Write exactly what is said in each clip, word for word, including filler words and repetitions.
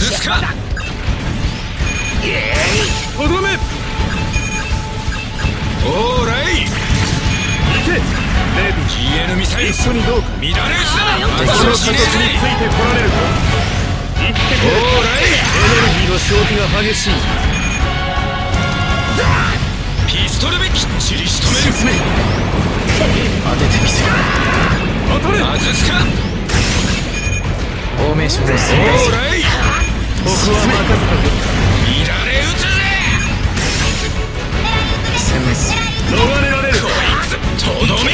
すか。 とどめ。 オーライ。 行けレディ。 ジーエヌ ミサイル。 一緒にどうか。 乱れ撃つな。 敵の形についてこられるか。行ってくれ。 オーライ。 エネルギーの消費が激しい。 ピストルできっちり仕留める。 進め。当ててみせる。当たれ。 外すか。 フォーメーションをオーライ。 僕は任せたぞ。 乱れ撃つぜ。 殲滅する。 逃れられる。 こいつとどめ。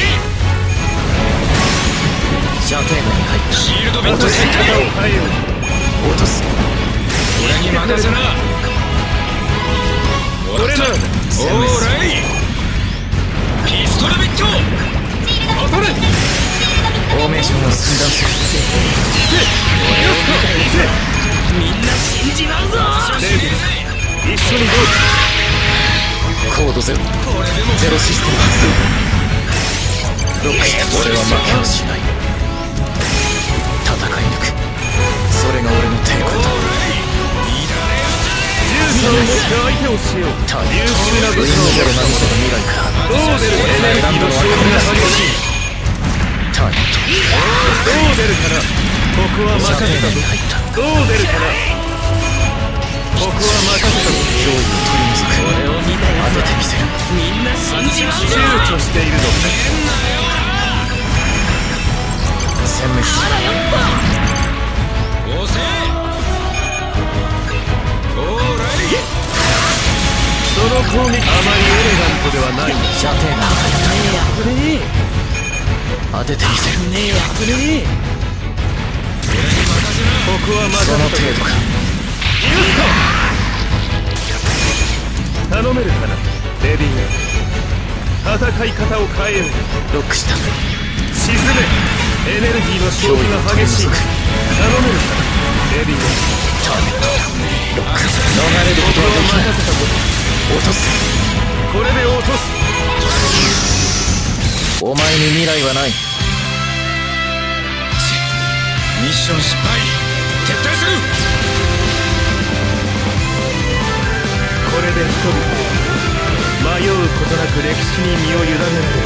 射程内に入った。 シールドビット落とし展開。 方を変えよう。 落とす。 俺に任せな。 俺ならオーライ。ピストルビット。 当たれ。 フォーメーションを寸断する。 みんな死んじまうぞ。 レディ一緒にどうか。 コードゼロ。 これでもゼロシステム発動。ロックした。俺は負けはしない。戦い抜く。それが俺の抵抗だ。 勇気を持って相手をしよう。優秀な武士をゼロなるその未来からどう出る。エネルギーの消費が激しい。 ターゲット。 どう出るかな。ここは任せたぞ。どう出るかな。ここは任せたぞ。 脅威を取り除く。 俺を見たやつ当ててみせる。 みんな死んじまうぞ。 躊躇しているのか。 殲滅する。 押せ。オーライ。 その攻撃あまりエレガントではない。 射程が入危ねえ。 った。当ててみせる。 ねえ危ねえ。ここは任せたぞ。 その程度か。 ユースコ頼めるかなレディー。戦い方を変えよう。 ロックした。 沈め。エネルギーの消費が激しい。頼めるかなレディー。 ターゲット。ロック。逃れるここはことはできない。 任せたぞ。 落とす。 これで落とす。 お前に未来はない。 ミッション失敗。撤退する。 これで人々は迷うことなく歴史に身を委ねられる。